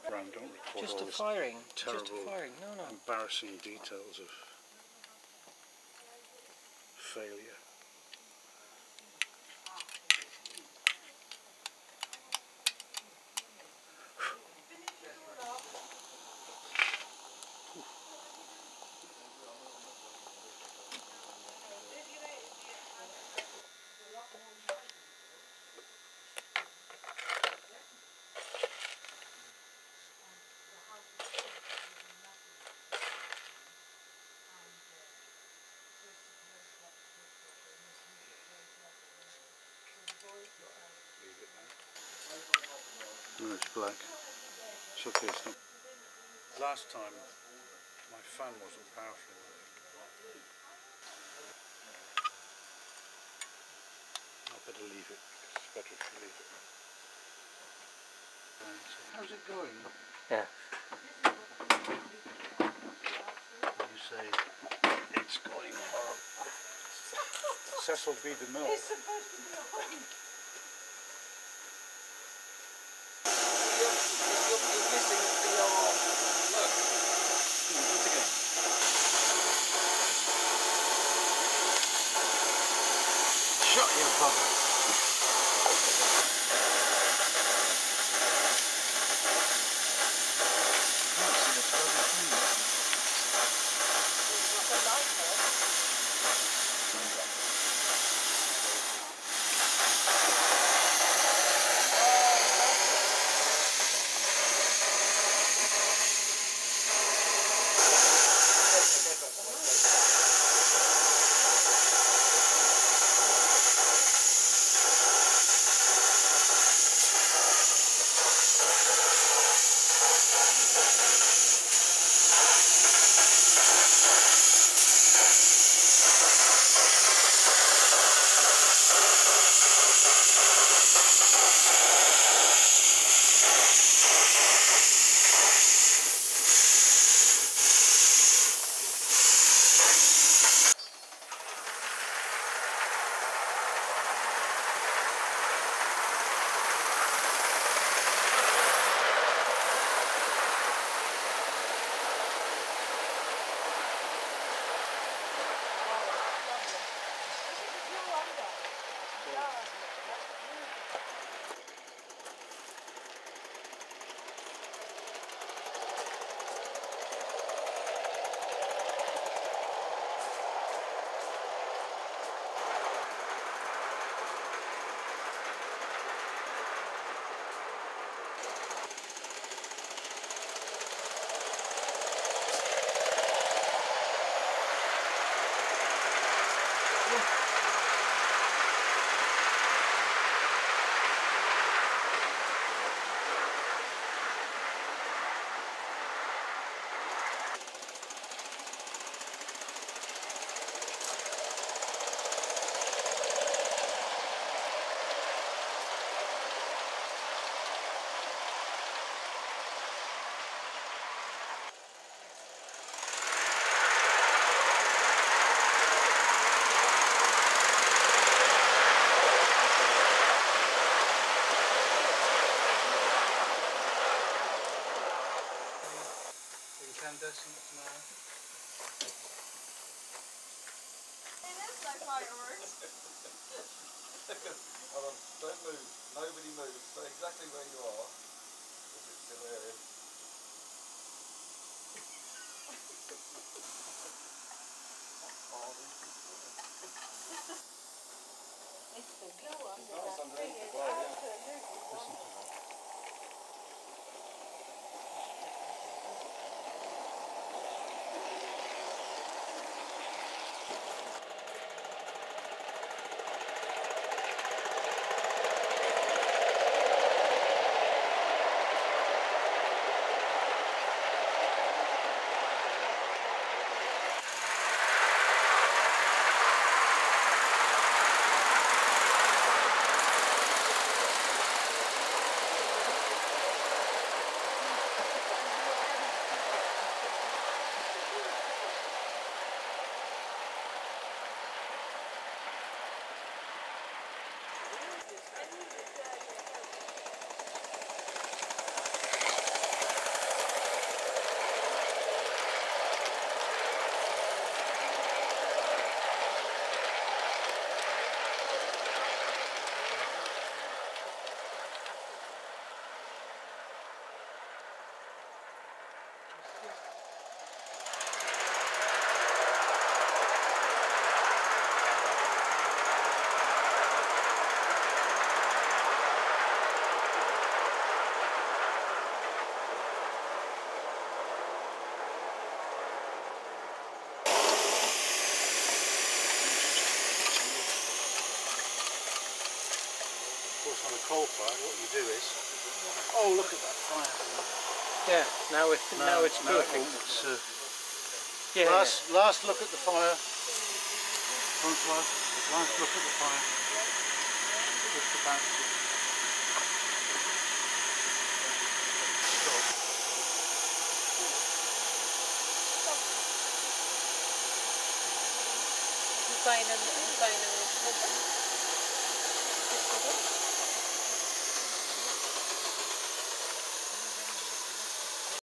Don't record Just all a this firing. terrible, Just a firing. No, no. embarrassing details of failure. No, it's black. It's okay, it's not. Last time my fan wasn't powerful enough. I better leave it because it's better if you leave it. How's it going? Yeah. You say it's going horrible. Cecil B. DeMille. It's supposed to be a home. You're missing the old look. Do it again. Shut your bugger. Incandescent now. It is like fireworks. Hold on, don't move. Nobody move. Stay exactly where you are. Because it's hilarious. It's the glue on It's there nice that underneath bring the it blade, out yeah. to a loop. Listen to that. course on a coal fire what you do is, oh look at that fire. Yeah, now it's perfect. Yeah. Last look at the fire. François, last look at the fire. Just about to stop. Hur fine är den?